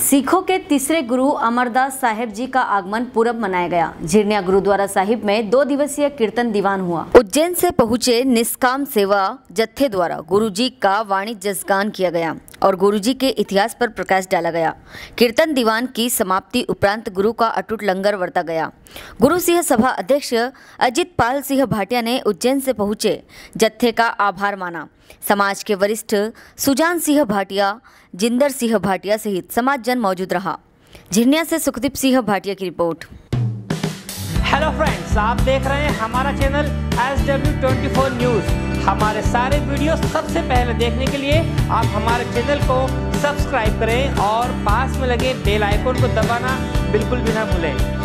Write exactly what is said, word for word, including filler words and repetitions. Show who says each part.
Speaker 1: सिखों के तीसरे गुरु अमरदास साहेब जी का आगमन पूरब मनाया गया। झिरनिया गुरुद्वारा साहिब में दो दिवसीय कीर्तन दीवान हुआ। उज्जैन से पहुंचे निष्काम सेवा जत्थे द्वारा गुरुजी का वाणिज्य गान किया गया और गुरुजी के इतिहास पर प्रकाश डाला गया। कीर्तन दीवान की समाप्ति उपरांत गुरु का अटूट लंगर वर्ता गया। गुरु सिंह सभा अध्यक्ष अजित पाल सिंह भाटिया ने उज्जैन से पहुंचे जत्थे का आभार माना। समाज के वरिष्ठ सुजान सिंह भाटिया, जिंदर सिंह भाटिया सहित समाज जन मौजूद रहा। झिरनिया से सुखदीप सिंह भाटिया की रिपोर्ट।
Speaker 2: हेलो फ्रेंड्स, आप देख रहे हैं हमारा channel S W twenty four news. हमारे सारे वीडियो सबसे पहले देखने के लिए आप हमारे चैनल को सब्सक्राइब करें और पास में लगे बेल आइकन को दबाना बिल्कुल भी ना भूलें।